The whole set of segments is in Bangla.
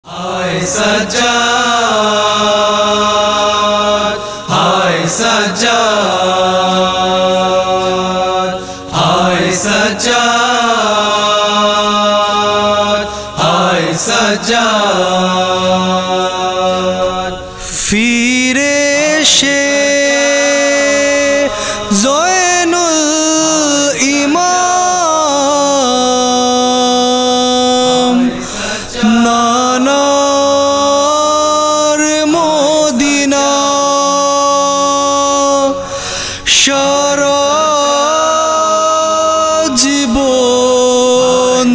हाय सज्जाद, हाय सज्जाद, हाय सज्जाद, हाय सज्जाद। ফিরে এসে জয়নুল ইমাম নানার মদিনা সারা জীবন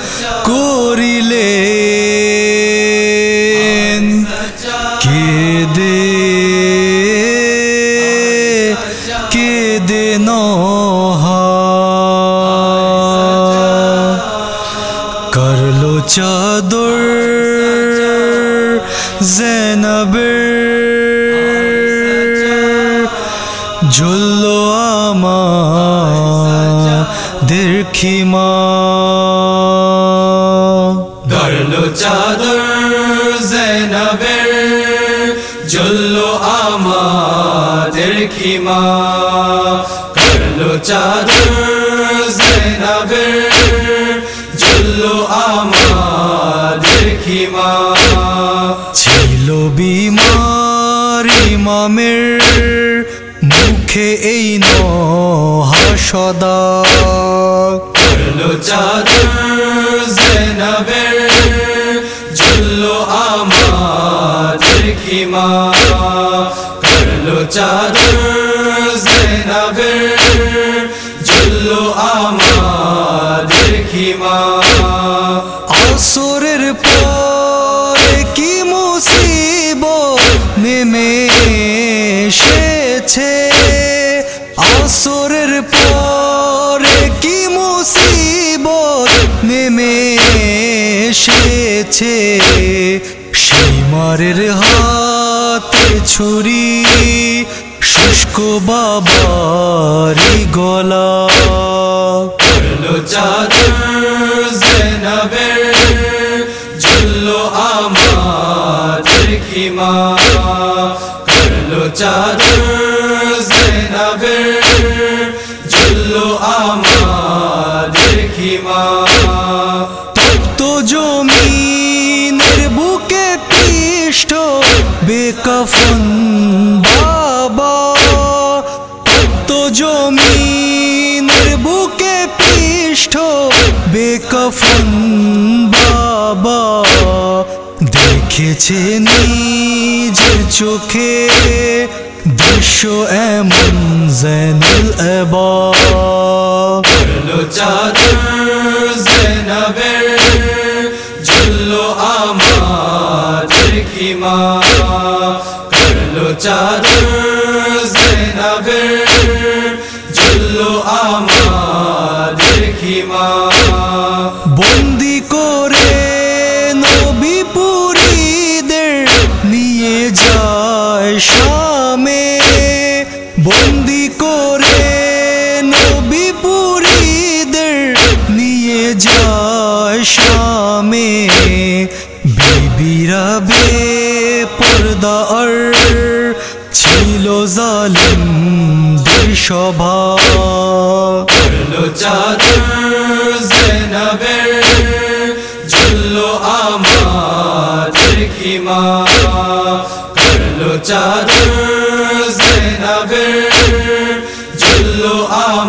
করিলেন কেঁদে কেঁদে নহা করলো চাদর জেনাবের ঝুললো আমাদের খিমা গড়লো চাদর জেনাবের ঝুললো আমাদের খিমা। গড়লো চাদর জেনাবের ঝুললো আমাদের খিমা। ছিল বিমার ইমামের মুখে এই হাসদা গড়লো চাদর জেনাবের ঝুললো আমাদের খিমা। গড়লো চাদর জেনাবের ঝুললো আমাদের খিমা। আসরের পরে কি মুসিবত নেমে এসেছে, আসরের পরে কি মুসিবত নেমে এসেছে। সীমারের হাতে ছুরি শুষ্ক বাবারি গলা। গড়লো চাদর জেনাবের ঝুললো আমাদের খিমা। গড়লো চাদর জেনাবের ঝুললো আমাদের খিমা। তপ্ত জমিনের বুকে পৃষ্ঠ বেকাফন বাবা, তপ্ত জমিনের বুকে পৃষ্ঠ বেকাফন বাবা। দেখেছে নিজের চোখে দৃশ্য এমন জেনুল এবা। গড়লো চাদর জেনাবের ঝুললো আমাদের খিমা। গড়লো চাদর জেনাবের ঝুললো আমাদের খিমা। বন্দি করে নবী পুরীদের নিয়ে যায় শামে, বন্দি করে নবী পুরীদের নিয়ে যায় শামে। বিবিরা বেপরদা আর ছিল জালিমদের সভা। গড়লো চাদর জেনাবের ঝুললো আমাদের খিমা। গড়লো চাদর জেনাবের ঝুললো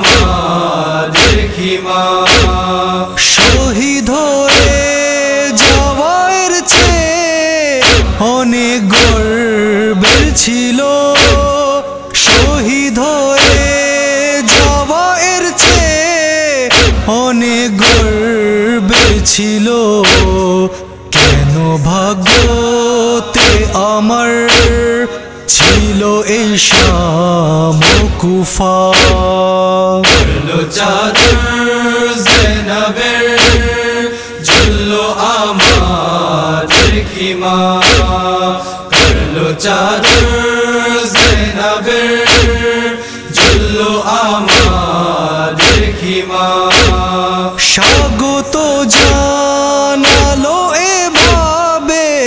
আমাদের খিমা। শহীদ হয়ে যাওয়ার চেয়ে অনেক গর্বের ছিল, শহীদ হয়ে যাওয়ার চেয়ে অনেক গর্বের ছিল। কেন ভাগ্যতে আমার ছিল এই শাম কুফা। গড়লো চাদর জেনাবের ঝুললো আমাদের খিমা। গড়লো চাদর জেনাবের ঝুললো আমাদের খিমা। স্বাগত জানালো এভাবে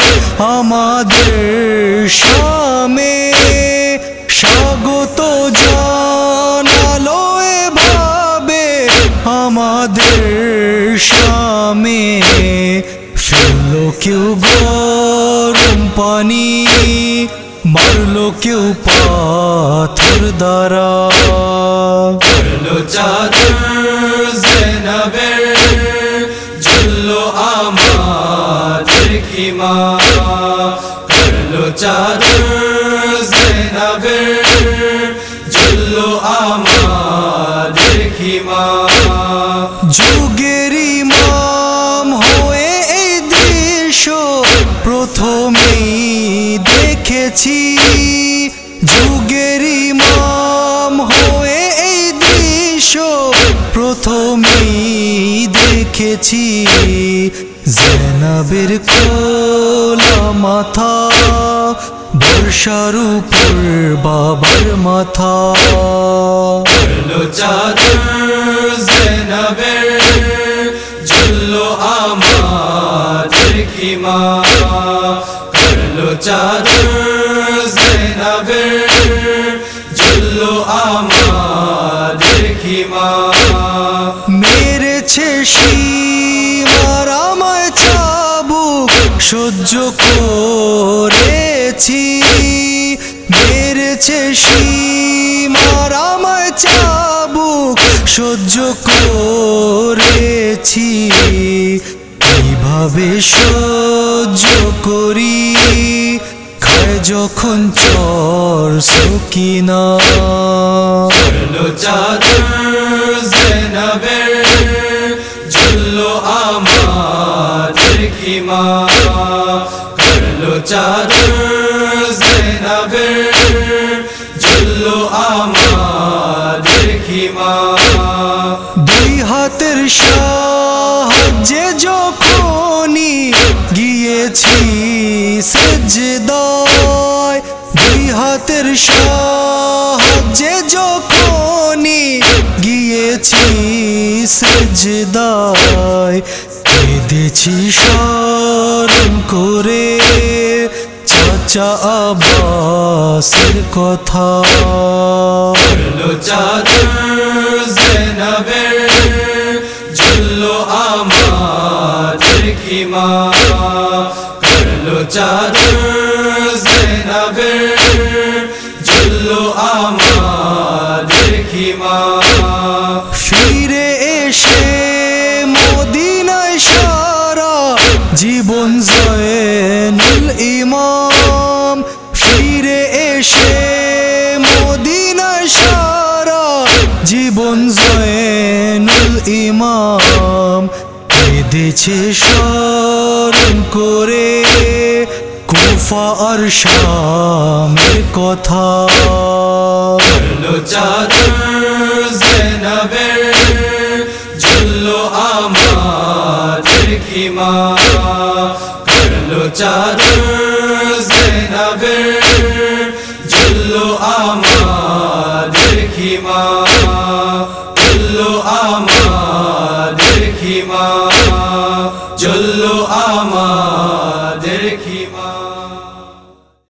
আমাদের শামে স্বাগত জানালো এভাবে আমাদের শামে ফেললো কেউ গরম পানি মারলো কেউ পাথর দ্বারা করলো চাদর জেনাবের ঝুললো আমাদের খিমা করলো চাদর জেনাবের ঝুললো আমাদের খিমা যুগের ইমাম হয়ে এই দৃশ্য প্রথমেই দেখেছি যুগের ইমাম হয়ে এই দৃশ্য প্রথমেই দেখেছি জেনাবের খোলা মাথা বর্ষার উপর বাবার মাথা করলো চাদর জেনাবের ঝুললো আমাদের খিমা করলো চাদর জেনাবের ঝুললো আমাদের খিমা মেরেছে সীমার আমায় চাবুক সহ্য করেছি মেরেছে সীমার আমায় চাবুক সহ্য করেছি কিভাবে সহ্য করি খায় যখন চর সকিনা করলো চাদর জেনাবের ঝুললো আমাদের খিমা করলো চাদর জেনাবের ঝুললো আমাদের খিমা দুই হাতের সাহায্যে যখনই গিয়েছি সেজদায় দুই হাতের সাহায্যে যখনই গিয়েছি সেজদায় কেঁদেছি স্মরণ করে চাচা আব্বাসের কথা করলো চাদর জেনাবের ঝুললো আমাদের খিমা করলো চাদর জেনাবের ঝুললো আমাদের খিমা ফিরে এসে মদিনায় সারা জীবন জয়নুল ইমাম ফিরে এসে মদিনায় সারা জীবন জয়নুল ইমাম কেঁদেছে স্মরণ করে কুফা আর শামের কথা করলো চাদর জেনাবের ঝুললো আমাদের খিমা করলো চাদর জেনাবের ঝুললো আমাদের খিমা